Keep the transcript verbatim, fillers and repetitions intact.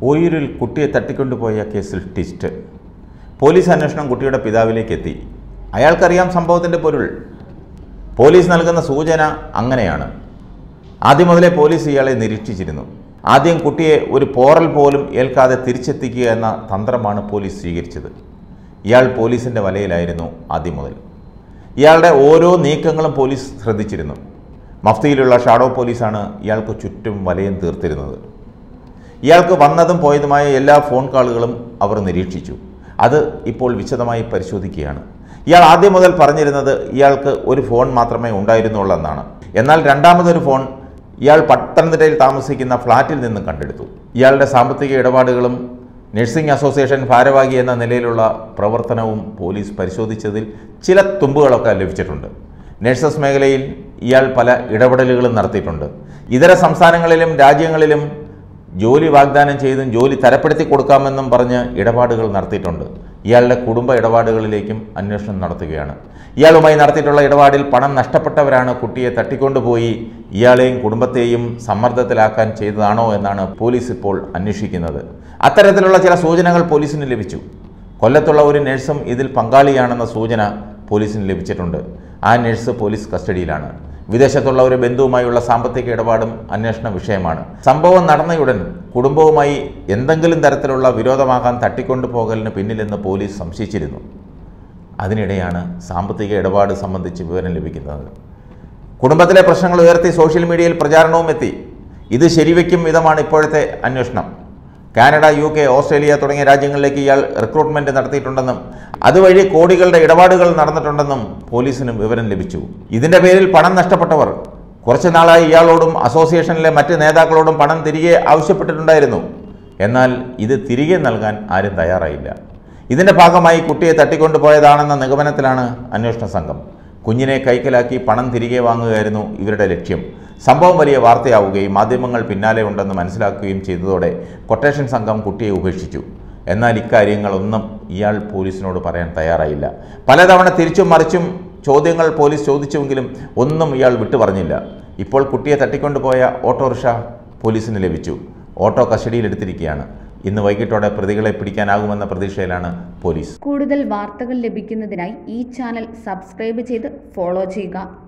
ഓയൂരിൽ കുട്ടിയെ തട്ടിക്കൊണ്ടുപോയ കേസിൽ ട്വിസ്റ്റ്. പോലീസ് അന്വേഷണം കുട്ടിയുടെ പിതാവിലേക്ക് എത്തി. അയാൾക്കറിയാം സംഭവത്തിൻ്റെ പൊരുൾ. പോലീസ് നൽകുന്ന സൂചന അങ്ങനെയാണ്. ആദ്യം മുതലേ പോലീസ് ഇയാളെ നിരീക്ഷിച്ചിരുന്നു. ആദ്യം കുട്ടിയെ ഒരു പോറൽ പോലും ഏൽക്കാതെ തിരിച്ചെത്തിക്കുക എന്ന തന്ത്രമാണ് പോലീസ് സ്വീകരിച്ചത്. ഇയാൾ പോലീസിൻ്റെ വലയിലായിരുന്നു ആദ്യം മുതൽ. ഇയാളുടെ ഓരോ നീക്കങ്ങളും പോലീസ് ശ്രദ്ധിച്ചിരുന്നു. മഫ്തിയിലുള്ള ഷാഡോ പോലീസാണ് ഇയാൾക്ക് ചുറ്റും വലയം തീർത്തിരുന്നത്. ഇയാൾക്ക് വന്നതും പോയതുമായ എല്ലാ ഫോൺ കോളുകളും അവർ നിരീക്ഷിച്ചു. അത് ഇപ്പോൾ വിശദമായി പരിശോധിക്കുകയാണ്. ഇയാൾ ആദ്യം മുതൽ പറഞ്ഞിരുന്നത് ഇയാൾക്ക് ഒരു ഫോൺ മാത്രമേ ഉണ്ടായിരുന്നുള്ളൂ എന്നാണ്. എന്നാൽ രണ്ടാമതൊരു ഫോൺ ഇയാൾ പത്തനംതിട്ടയിൽ താമസിക്കുന്ന ഫ്ലാറ്റിൽ നിന്ന് കണ്ടെടുത്തു. ഇയാളുടെ സാമ്പത്തിക ഇടപാടുകളും നഴ്സിംഗ് അസോസിയേഷൻ ഭാരവാഹി എന്ന നിലയിലുള്ള പ്രവർത്തനവും പോലീസ് പരിശോധിച്ചതിൽ ചില തുമ്പുകളൊക്കെ ലഭിച്ചിട്ടുണ്ട്. നഴ്സസ് മേഖലയിൽ ഇയാൾ പല ഇടപെടലുകളും നടത്തിയിട്ടുണ്ട്. ഇതര സംസ്ഥാനങ്ങളിലും രാജ്യങ്ങളിലും ജോലി വാഗ്ദാനം ചെയ്തും ജോലി തരപ്പെടുത്തി കൊടുക്കാമെന്നും പറഞ്ഞ് ഇടപാടുകൾ നടത്തിയിട്ടുണ്ട്. ഇയാളുടെ കുടുംബ ഇടപാടുകളിലേക്കും അന്വേഷണം നടത്തുകയാണ്. ഇയാളുമായി നടത്തിയിട്ടുള്ള ഇടപാടിൽ പണം നഷ്ടപ്പെട്ടവരാണ് കുട്ടിയെ തട്ടിക്കൊണ്ടുപോയി ഇയാളെയും കുടുംബത്തെയും സമ്മർദ്ദത്തിലാക്കാൻ ചെയ്തതാണോ എന്നാണ് പോലീസ് ഇപ്പോൾ അന്വേഷിക്കുന്നത്. അത്തരത്തിലുള്ള ചില സൂചനകൾ പോലീസിന് ലഭിച്ചു. കൊല്ലത്തുള്ള ഒരു നഴ്സും ഇതിൽ പങ്കാളിയാണെന്ന സൂചന പോലീസിന് ലഭിച്ചിട്ടുണ്ട്. ആ നഴ്സ് പോലീസ് കസ്റ്റഡിയിലാണ്. വിദേശത്തുള്ള ഒരു ബന്ധുവുമായുള്ള സാമ്പത്തിക ഇടപാടും അന്വേഷണ വിഷയമാണ്. സംഭവം നടന്നയുടൻ കുടുംബവുമായി എന്തെങ്കിലും തരത്തിലുള്ള വിരോധമാകാൻ തട്ടിക്കൊണ്ടുപോകലിന് പിന്നിലെന്ന് പോലീസ് സംശയിച്ചിരുന്നു. അതിനിടെയാണ് സാമ്പത്തിക ഇടപാട് സംബന്ധിച്ച് വിവരം ലഭിക്കുന്നത്. കുടുംബത്തിലെ പ്രശ്നങ്ങൾ ഉയർത്തി സോഷ്യൽ മീഡിയയിൽ പ്രചാരണവും എത്തി. ഇത് ശരിവയ്ക്കും വിധമാണ് ഇപ്പോഴത്തെ അന്വേഷണം. കാനഡ, യു കെ, ഓസ്ട്രേലിയ തുടങ്ങിയ രാജ്യങ്ങളിലേക്ക് ഇയാൾ റിക്രൂട്ട്മെൻറ്റ് നടത്തിയിട്ടുണ്ടെന്നും അതുവഴി കോടികളുടെ ഇടപാടുകൾ നടന്നിട്ടുണ്ടെന്നും പോലീസിനും വിവരം ലഭിച്ചു. ഇതിൻ്റെ പേരിൽ പണം നഷ്ടപ്പെട്ടവർ കുറച്ച് നാളായി ഇയാളോടും അസോസിയേഷനിലെ മറ്റ് നേതാക്കളോടും പണം തിരികെ ആവശ്യപ്പെട്ടിട്ടുണ്ടായിരുന്നു. എന്നാൽ ഇത് തിരികെ നൽകാൻ ആരും തയ്യാറായില്ല. ഇതിൻ്റെ ഭാഗമായി കുട്ടിയെ തട്ടിക്കൊണ്ടുപോയതാണെന്ന നിഗമനത്തിലാണ് അന്വേഷണ സംഘം. കുഞ്ഞിനെ കൈക്കലാക്കി പണം തിരികെ വാങ്ങുകയായിരുന്നു ഇവരുടെ ലക്ഷ്യം. സംഭവം വലിയ വാർത്തയാവുകയും മാധ്യമങ്ങൾ പിന്നാലെ ഉണ്ടെന്ന് മനസ്സിലാക്കുകയും ചെയ്തതോടെ കൊട്ടേഷൻ സംഘം കുട്ടിയെ ഉപേക്ഷിച്ചു. എന്നാൽ ഇക്കാര്യങ്ങളൊന്നും ഇയാൾ പോലീസിനോട് പറയാൻ തയ്യാറായില്ല. പലതവണ തിരിച്ചും മറിച്ചും ചോദ്യങ്ങൾ പോലീസ് ചോദിച്ചുവെങ്കിലും ഒന്നും ഇയാൾ വിട്ടുപറഞ്ഞില്ല. ഇപ്പോൾ കുട്ടിയെ തട്ടിക്കൊണ്ടുപോയ ഓട്ടോറിക്ഷ പോലീസിന് ലഭിച്ചു. ഓട്ടോ കസ്റ്റഡിയിലെടുത്തിരിക്കുകയാണ്. ഇന്ന് വൈകിട്ടോടെ പ്രതികളെ പിടിക്കാനാകുമെന്ന പ്രതീക്ഷയിലാണ് പോലീസ്. കൂടുതൽ വാർത്തകൾ ലഭിക്കുന്നതിനായി ഈ ചാനൽ സബ്സ്ക്രൈബ് ചെയ്ത് ഫോളോ ചെയ്യുക.